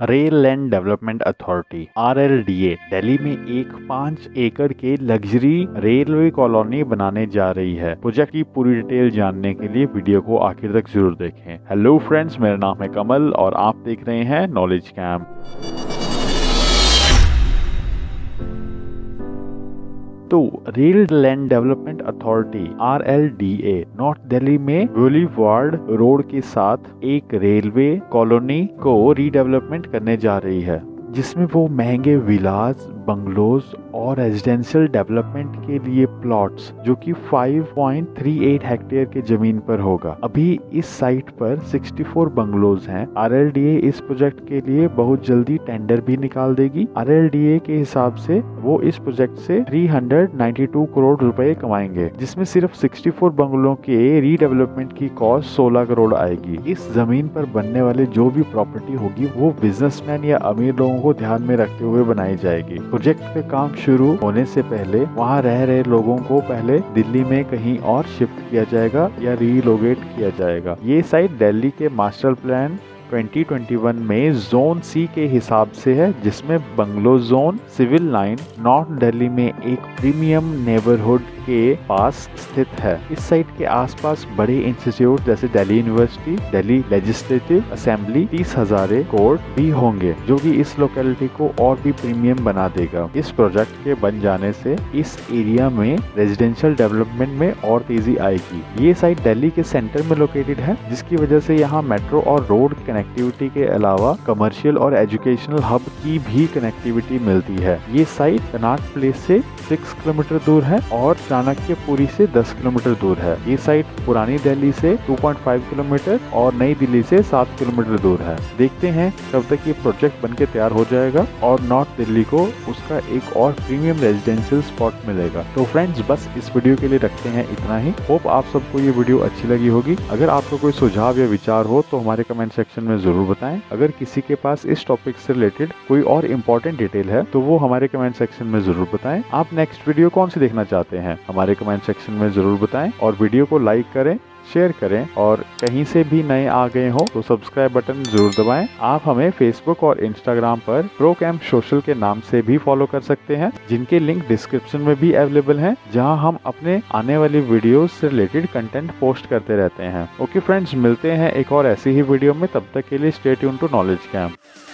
Rail land development authority RLDA Delhi में एक 5 एकड़ के लग्जरी रेलवे कॉलोनी बनाने जा रही है। प्रोजेक्ट की पूरी डिटेल जानने के लिए वीडियो को आखिर तक जरूर देखें। हेलो फ्रेंड्स, मेरा नाम है कमल और आप देख रहे हैं नॉलेज कैम्प। तो rail land development authority RLDA north Delhi में बोलीवार्ड रोड के साथ एक रेलवे कॉलोनी को रीडेवलपमेंट करने जा रही है, जिसमें वो महंगे विलास, बंगलोज और रेजिडेंशियल डेवलपमेंट के लिए प्लॉट्स जो कि 5.38 हेक्टेयर के जमीन पर होगा। अभी इस साइट पर 64 बंगलोज हैं। RLDA इस प्रोजेक्ट के लिए बहुत जल्दी टेंडर भी निकाल देगी। RLDA के हिसाब से वो इस प्रोजेक्ट से 392 करोड़ रुपए कमाएंगे, जिसमें सिर्फ 64 बंगलों के रीडेवलपमेंट की कॉस्ट 16 करोड़ आएगी। इस जमीन पर बनने वाले जो भी प्रॉपर्टी होगी वो बिजनेसमैन या अमीर लोगों को ध्यान में रखते हुए बनाई जाएगी। प्रोजेक्ट पे काम शुरू होने से पहले वहाँ रह रहे लोगों को पहले दिल्ली में कहीं और शिफ्ट किया जाएगा या रीलोकेट किया जाएगा। ये साइट दिल्ली के मास्टर प्लान 2021 में जोन सी के हिसाब से है, जिसमें bungalow zone, civil line, north Delhi में एक प्रीमियम नेबरहुड के पास स्थित है। इस साइट के आसपास बड़े इंस्टीट्यूट जैसे Delhi university, Delhi legislative assembly, 30 Hazari court भी होंगे, जो कि इस लोकेलिटी को और भी प्रीमियम बना देगा। इस प्रोजेक्ट के बन जाने से इस एरिया में रेजिडेंशियल डेवलपमेंट में और तेजी आएगी। ये साइट दिल्ली के सेंटर में लोकेटेड है, जिसकी वजह से यहाँ मेट्रो और रोड कनेक्टिविटी के अलावा कमर्शियल और एजुकेशनल हब की भी कनेक्टिविटी मिलती है। ये साइट कनाट प्लेस से 6 किलोमीटर दूर है और चाणक्यपुरी से 10 किलोमीटर दूर है। ये साइट पुरानी दिल्ली से 2.5 किलोमीटर और नई दिल्ली से 7 किलोमीटर दूर है। देखते हैं कब तक ये प्रोजेक्ट बनके तैयार हो जाएगा और नॉर्थ दिल्ली को उसका एक और प्रीमियम रेजिडेंशियल स्पॉट मिलेगा। तो फ्रेंड्स, बस इस वीडियो के लिए रखते हैं इतना ही। होप आप सबको ये वीडियो अच्छी लगी होगी। अगर आपको कोई सुझाव या विचार हो तो हमारे कमेंट सेक्शन में जरूर बताएं। अगर किसी के पास इस टॉपिक से रिलेटेड कोई और इम्पोर्टेंट डिटेल है तो वो हमारे कमेंट सेक्शन में जरूर बताएं। आप नेक्स्ट वीडियो कौन सी देखना चाहते हैं हमारे कमेंट सेक्शन में जरूर बताएं और वीडियो को लाइक करें, शेयर करें और कहीं से भी नए आ गए हो तो सब्सक्राइब बटन जरूर दबाएं। आप हमें फेसबुक और इंस्टाग्राम पर प्रोकम सोशल के नाम से भी फॉलो कर सकते हैं, जिनके लिंक डिस्क्रिप्शन में भी अवेलेबल हैं, जहां हम अपने आने वाली वीडियोस से रिलेटेड कंटेंट पोस्ट करते रहते हैं। ओके फ्रेंड्स, मिलते हैं एक और ऐसी ही वीडियो में। तब तक के लिए stay tune to knowledge camp.